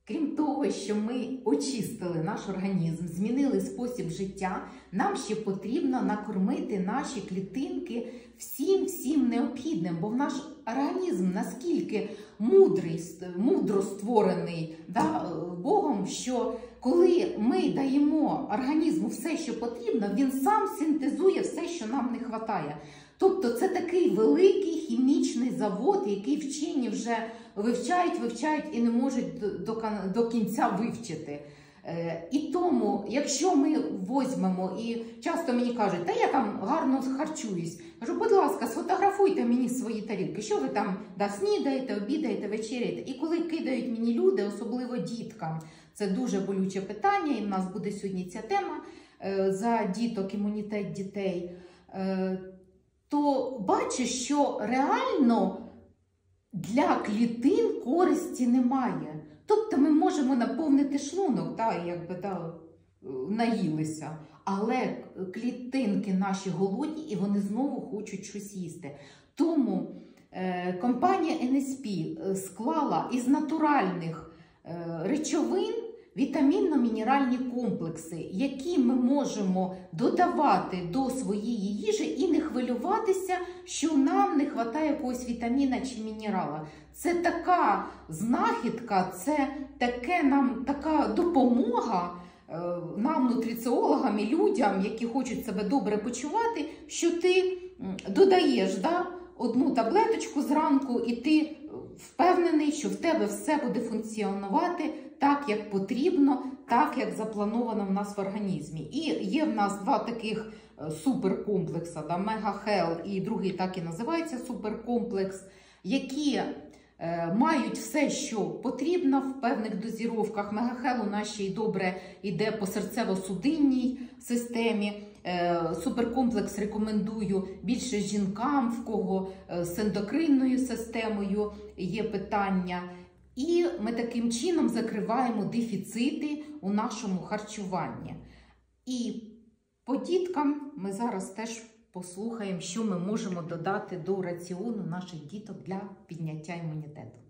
Крім того, що ми очистили наш організм, змінили спосіб життя, нам ще потрібно накормити наші клітинки всім необхідним, бо наш організм наскільки мудро створений Богом, що коли ми даємо організму все, що потрібно, він сам синтезує все, що нам не вистачає. Тобто це такий великий хімічний завод, який вчені вже вивчають і не можуть до кінця вивчити. І тому, якщо ми візьмемо, і часто мені кажуть, та я там гарно харчуюсь, кажу, будь ласка, сфотографуйте мені свої тарілки, що ви там снідаєте, обідаєте, вечеряєте. І коли кидають мені люди, особливо діткам, це дуже болюче питання, і в нас буде сьогодні ця тема за діток, імунітет дітей, то бачиш, що реально для клітин користі немає. Тобто ми можемо наповнити шлунок, наїлися, але клітинки наші голодні і вони знову хочуть щось їсти. Тому компанія NSP склала із натуральних речовин вітамінно-мінеральні комплекси, які ми можемо додавати до своєї їжі і не хвилюватися, що нам не вистачає якогось вітаміна чи мінерала. Це така знахідка, це така допомога нам, нутриціологам і людям, які хочуть себе добре почувати, що ти додаєш одну таблеточку зранку і ти впевнений, що в тебе все буде функціонувати так, як потрібно, так, як заплановано в нас в організмі. І є в нас два таких суперкомплекси, Мега-Хел і другий так і називається суперкомплекс, які мають все, що потрібно в певних дозіровках. Мега-Хел у нас ще й добре йде по серцево-судинній системі. Суперкомплекс рекомендую більше жінкам, в кого з ендокринною системою є питання. І ми таким чином закриваємо дефіцити у нашому харчуванні. І по діткам ми зараз теж послухаємо, що ми можемо додати до раціону наших діток для підняття імунітету.